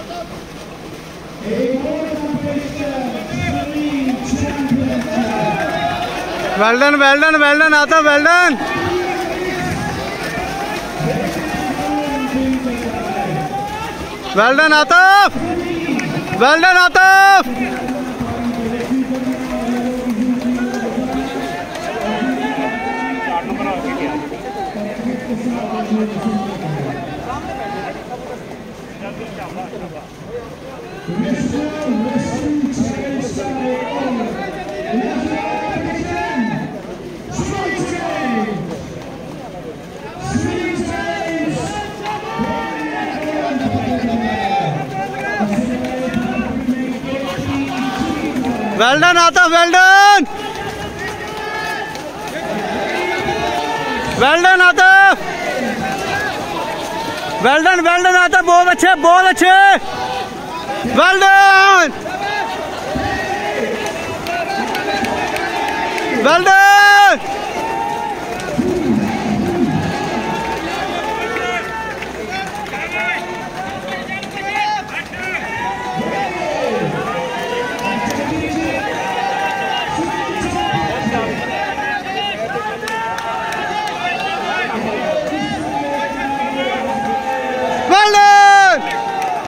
well done well done well done आता well done well done आता well done आता वेल्डन आता वेल्डन वेल्डन आता वेल्डन वेल्डन आता बहुत अच्छे वेल्डन वेल्डन